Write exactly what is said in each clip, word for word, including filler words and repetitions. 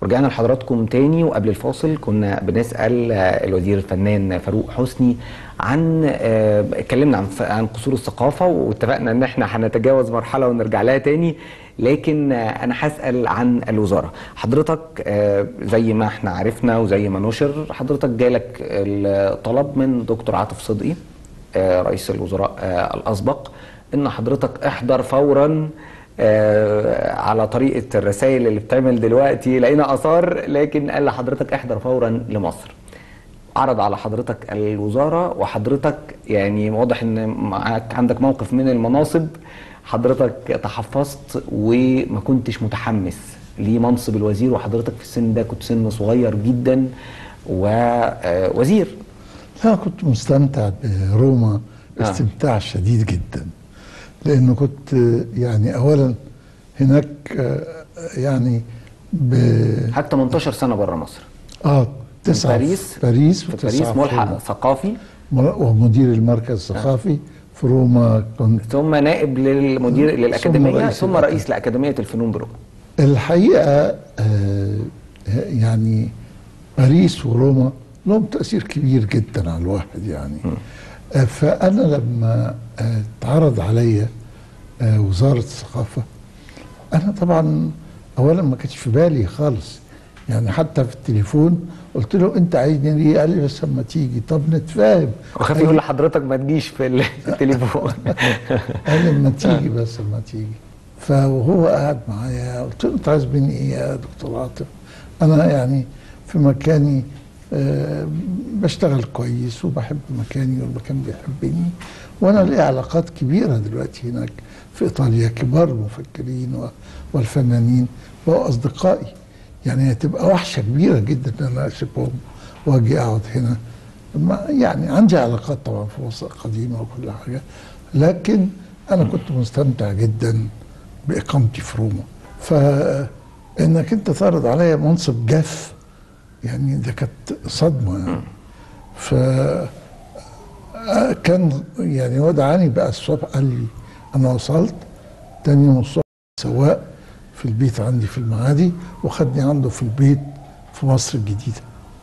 ورجعنا لحضراتكم تاني. وقبل الفاصل كنا بنسأل الوزير الفنان فاروق حسني عن اتكلمنا عن عن قصور الثقافة، واتفقنا ان احنا هنتجاوز مرحلة ونرجع لها تاني، لكن انا هسأل عن الوزارة. حضرتك زي ما احنا عرفنا وزي ما نشر، حضرتك جالك الطلب من دكتور عاطف صدقي رئيس الوزراء الأسبق ان حضرتك احضر فورا آه على طريقة الرسائل اللي بتعمل دلوقتي، لقينا آثار، لكن قال لحضرتك احضر فورا لمصر. عرض على حضرتك الوزارة، وحضرتك يعني واضح ان معاك عندك موقف من المناصب، حضرتك تحفظت وما كنتش متحمس لمنصب الوزير، وحضرتك في السن ده كنت سن صغير جدا ووزير. أنا كنت مستمتع بروما استمتاع آه. شديد جدا، لأنه كنت يعني أولا هناك يعني ب حتى تمنتاشر سنة بره مصر. اه تسعة باريس باريس في باريس ملحق ثقافي ومدير المركز الثقافي آه. في روما كنت، ثم نائب للمدير للأكاديمية، ثم, ثم رئيس لأكاديمية الفنون بروما. الحقيقة آه يعني باريس وروما لهم تأثير كبير جدا على الواحد يعني. آه فأنا لما آه اتعرض عليا آه وزارة الثقافة، أنا طبعا أولا ما كانش في بالي خالص يعني، حتى في التليفون قلت له أنت عايزني ليه؟ قال لي بس لما تيجي. طب نتفاهم. وخاف يقول لحضرتك ما تجيش في التليفون. قال لي لما تيجي بس لما تيجي. فهو قاعد معايا قلت له أنت عايز مني إيه يا دكتور عاطف؟ أنا يعني في مكاني أه بشتغل كويس وبحب مكاني والمكان بيحبني، وانا لي علاقات كبيره دلوقتي هناك في ايطاليا، كبار المفكرين والفنانين بقوا اصدقائي، يعني هتبقى وحشه كبيره جدا ان انا اسيبهم واجي اقعد هنا. يعني عندي علاقات طبعا في مصر قديمه وكل حاجه، لكن انا كنت مستمتع جدا باقامتي في روما. فانك انت تعرض عليا منصب جاف يعني ده كانت صدمه يعني. ف كان يعني ودعاني بقى الصبح، قال لي انا وصلت تاني يوم الصبح سواق في البيت عندي في المعادي، وخدني عنده في البيت في مصر الجديده.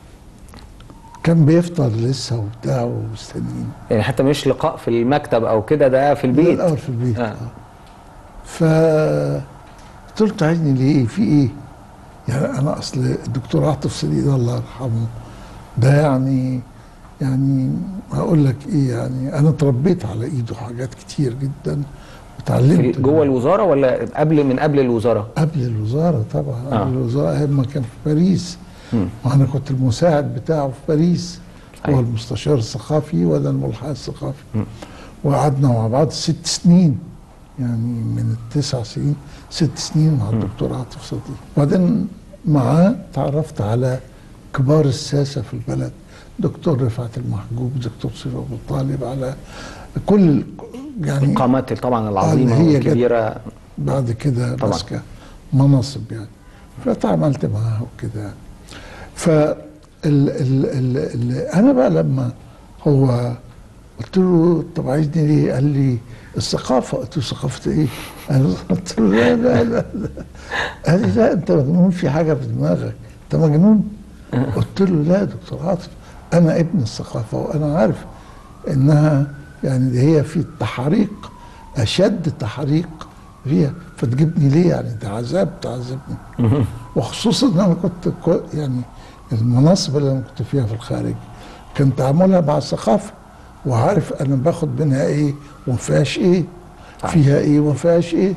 كان بيفطر لسه وبتاع ومستنيين، يعني حتى مش لقاء في المكتب او كده، ده في البيت الاول في البيت. اه ف قلت له عايزني ليه؟ في ايه؟ يعني انا اصل الدكتور عاطف صدقي ده الله يرحمه ده يعني يعني هقول لك ايه، يعني انا اتربيت على ايده حاجات كتير جدا وتعلمت. جوه الوزاره ولا قبل من قبل الوزاره؟ قبل الوزاره طبعا. قبل آه. الوزاره لما كان في باريس، وانا كنت المساعد بتاعه في باريس. هو المستشار الثقافي وانا الملحق الثقافي، وقعدنا مع بعض ست سنين يعني، من التسع سنين ست سنين مع الدكتور عاطف صدقي. وبعدين معاه تعرفت على كبار الساسه في البلد، دكتور رفعت المحجوب، دكتور سيف ابو طالب، على كل يعني القامات طبعا العظيمه والكبيره بعد كده ماسكه مناصب يعني. فتعاملت معاه وكده يعني. ف ال ال ال ال انا بقى لما هو قلت له طب عايزني ليه؟ قال لي الثقافه. قلت له ثقافه ايه؟ قلت له لا لا لا, لا. قال لي لا انت مجنون، في حاجه في دماغك، انت مجنون. قلت له لا يا دكتور عاطف، انا ابن الثقافه وانا عارف انها يعني دي هي في التحريق اشد تحريق فيها، فتجيبني ليه يعني؟ ده عذاب تعذبني. وخصوصا ان انا كنت يعني المناصب اللي انا كنت فيها في الخارج كان تعاملها مع الثقافه، وعارف انا باخد منها ايه وما فيهاش ايه، فيها ايه وما فيهاش ايه.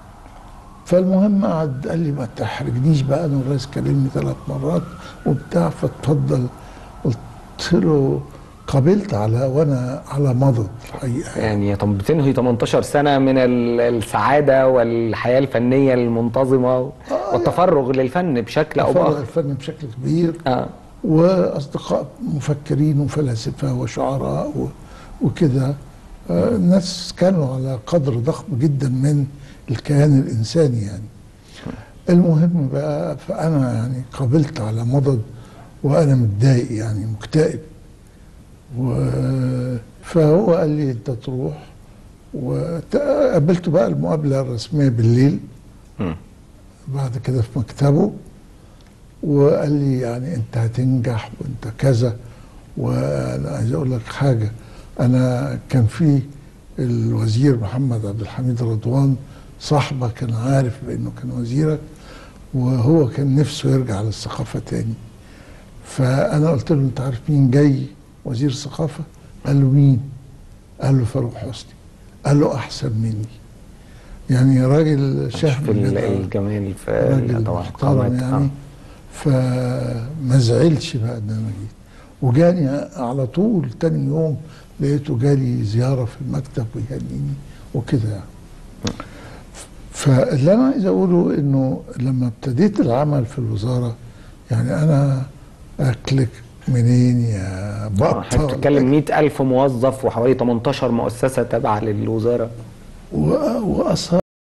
فالمهم قعد قال لي ما تحرجنيش بقى، انا الرئيس كلمني ثلاث مرات وبتاع، فاتفضل. قلت له قابلت على وانا على مضض الحقيقه يعني. طب بتنهي تمنتاشر سنه من السعاده والحياه الفنيه المنتظمه آه والتفرغ يعني للفن بشكل او باخر. الفن بشكل كبير آه. واصدقاء مفكرين وفلاسفه وشعراء وكده. آه الناس كانوا على قدر ضخم جدا من الكيان الانساني يعني. المهم بقى، فانا يعني قابلت على مضض وانا متضايق يعني مكتئب. و فهو قال لي انت تروح، وقابلته بقى المقابله الرسميه بالليل م. بعد كده في مكتبه. وقال لي يعني انت هتنجح وانت كذا. وانا عايز اقول لك حاجه، انا كان في الوزير محمد عبد الحميد رضوان صاحبه كان عارف بانه كان وزيرك، وهو كان نفسه يرجع للثقافه تاني. فانا قلت له انت عارف مين جاي وزير الثقافه؟ قال له مين؟ قال له فاروق حسني. قال له احسن مني. يعني راجل شهم في الجمال في راجل محترم يعني. آه. فما زعلش بقى ان انا جيت، وجاني على طول تاني يوم لقيته جالي زياره في المكتب ويهنيني وكده يعني. فاللي انا عايز اقوله انه لما ابتديت العمل في الوزاره، يعني انا اكلك منين يا بطل؟ حضرتك بتتكلم مئة ألف موظف وحوالي تمنتاشر مؤسسه تابعه للوزاره، واصلا